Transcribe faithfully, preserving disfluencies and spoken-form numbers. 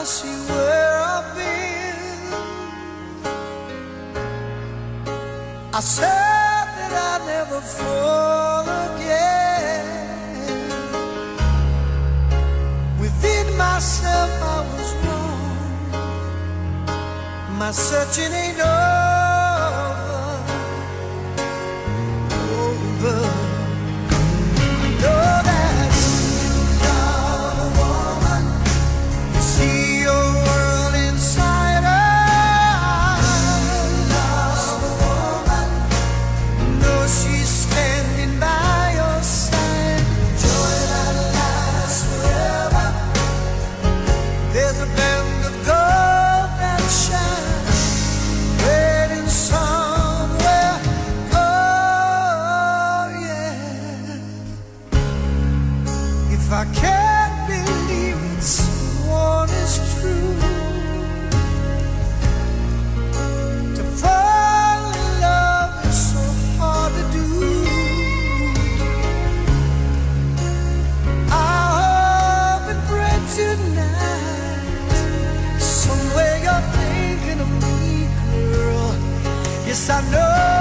see where I've been. I said that I'd never fall again. Within myself I was wrong. My searching ain't over, over. I know that you're a woman. You see your world inside her. Love a woman. You know she's standing by your side. Joy that lasts forever. There's a band of gold that shines, waiting somewhere. Oh yeah. If I can't believe it, someone is true. To fall in love is so hard to do. I hope and pray tonight, somewhere you're thinking of me, girl. Yes, I know.